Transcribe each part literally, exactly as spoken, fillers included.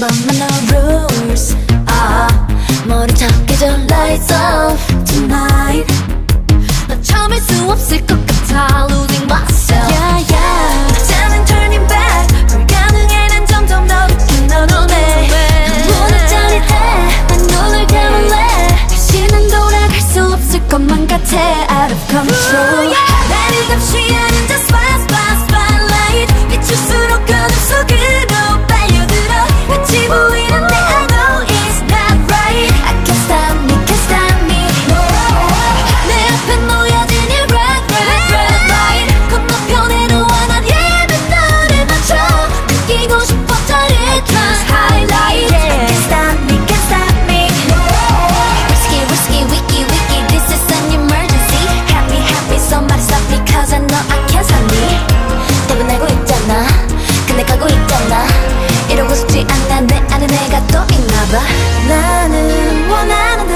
번만 no rules. 아, 머리 탁해져 lights off tonight. 너 참을 수 없을 것 같아 losing myself. Yeah, yeah. 이제는 turning back. 불가능해 난 점점 더 느낀 넌 오네. 너무나 짜릿해. 난 눈을 감을래. 다시는 돌아갈 수 없을 것만 같아 out of control. 나를 감시 하는 just flash flash spotlight. 비출수록 어둠 속으로 빨려들어. 같이 보이는데 I know it's not right. I can't stop me, can't stop me. 내 앞에 놓여진 이 red, red, red light. 건너편에 놓아 난 예배 너를 맞춰. 느끼고 싶어 짜릿한 highlight. I can't stop me, can't stop me. Risky, risky, wicky, wicky. This is an emergency. Happy, happy, somebody stop me. Cause I know I can't stop me. 답은 알고 있잖아. 근데 가고 있잖아. 이러고 싶지 않아. 내 안에 내가 또 있나봐. 나는 원하는데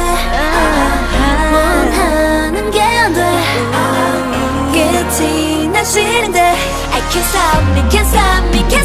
원하는 게 안 돼. 끝이 난 싫은데 I can't stop me, can't stop me, can't